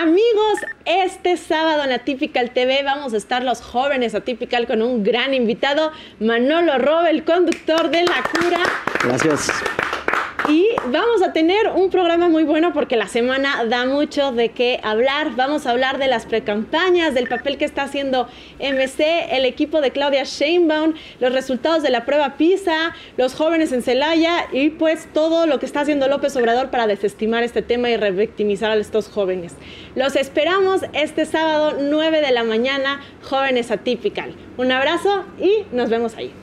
Amigos, este sábado en Atypical TV vamos a estar los jóvenes Atypical con un gran invitado, Manolo Robe, el conductor de La Cura. Gracias. Y vamos a tener un programa muy bueno porque la semana da mucho de qué hablar. Vamos a hablar de las precampañas, del papel que está haciendo MC, el equipo de Claudia Sheinbaum, los resultados de la prueba PISA, los jóvenes en Celaya y pues todo lo que está haciendo López Obrador para desestimar este tema y revictimizar a estos jóvenes. Los esperamos este sábado 9 de la mañana, Jóvenes Atypical. Un abrazo y nos vemos ahí.